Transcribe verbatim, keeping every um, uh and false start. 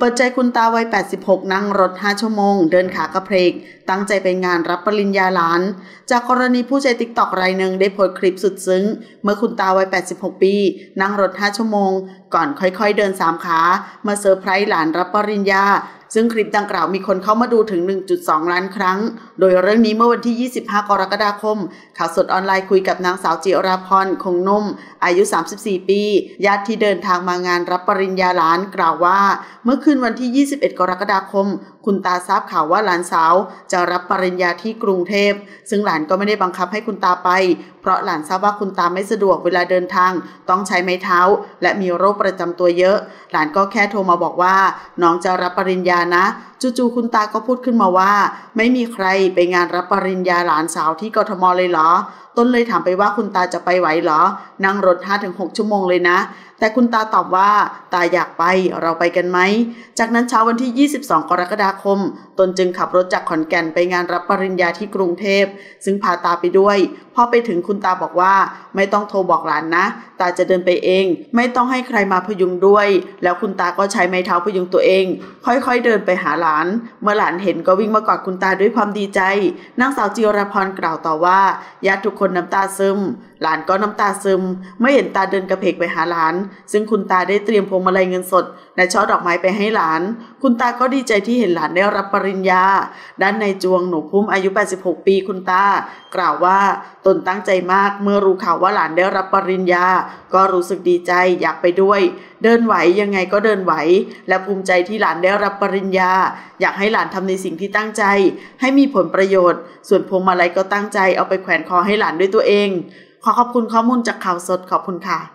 ปิดใจคุณตาวัยแปดสิบหกนั่งรถห้าชั่วโมงเดินขากระเพกตั้งใจไปงานรับปริญญาหลานจากกรณีผู้ใช้ ติ๊กต็อก รายหนึ่งได้โพสต์คลิปสุดซึ้งเมื่อคุณตาวัยแปดสิบหกปีนั่งรถห้าชั่วโมงก่อนค่อยๆเดินสามขามาเซอร์ไพรส์หลานรับปริญญาซึ่งคลิปดังกล่าวมีคนเข้ามาดูถึง หนึ่งจุดสอง ล้านครั้งโดยเรื่องนี้เมื่อวันที่ยี่สิบห้ากรกฎาคมข่าวสดออนไลน์คุยกับนางสาวจิราพรคงนุ่มอายุสามสิบสี่ปีญาติที่เดินทางมางานรับปริญญาหลานกล่าวว่าเมื่อคืนวันที่ยี่สิบเอ็ดกรกฎาคมคุณตาทราบข่าวว่าหลานสาวจะรับปริญญาที่กรุงเทพซึ่งหลานก็ไม่ได้บังคับให้คุณตาไปเพราะหลานทราบว่าคุณตาไม่สะดวกเวลาเดินทางต้องใช้ไม้เท้าและมีโรคประจำตัวเยอะหลานก็แค่โทรมาบอกว่าน้องจะรับปริญญานะจู่ๆคุณตาก็พูดขึ้นมาว่าไม่มีใครไปงานรับปริญญาหลานสาวที่กทมเลยเหรอต้นเลยถามไปว่าคุณตาจะไปไหวเหรอนั่งรถ ห้าถึงหก ชั่วโมงเลยนะแต่คุณตาตอบว่าตาอยากไปเราไปกันไหมจากนั้นเช้าวันที่ยี่สิบสองกรกฎาคมตนจึงขับรถจากขอนแก่นไปงานรับปริญญาที่กรุงเทพซึ่งพาตาไปด้วยพอไปถึงคุณตาบอกว่าไม่ต้องโทรบอกหลานนะตาจะเดินไปเองไม่ต้องให้ใครมาพยุงด้วยแล้วคุณตาก็ใช้ไม้เท้าพยุงตัวเองค่อยๆเดินไปหาหลานเมื่อหลานเห็นก็วิ่งมากอดคุณตาด้วยความดีใจนางสาวจิราพรกล่าวต่อว่าญาติทุกคนน้ำตาซึมหลานก็น้ำตาซึมเมื่อเห็นตาเดินกระเพกไปหาหลานซึ่งคุณตาได้เตรียมพวงมาลัยเงินสดและช่อดอกไม้ไปให้หลานคุณตาก็ดีใจที่เห็นหลานได้รับปริญญาด้านในจวงหนูพุ่มอายุแปดสิบหกปีคุณตากล่าวว่าตนตั้งใจมากเมื่อรู้ข่าวว่าหลานได้รับปริญญาก็รู้สึกดีใจอยากไปด้วยเดินไหวยังไงก็เดินไหวและภูมิใจที่หลานได้รับปริญญาอยากให้หลานทำในสิ่งที่ตั้งใจให้มีผลประโยชน์ส่วนพวงมาลัยก็ตั้งใจเอาไปแขวนคอให้หลานด้วยตัวเองขอขอบคุณข้อมูลจากข่าวสดขอบคุณค่ะ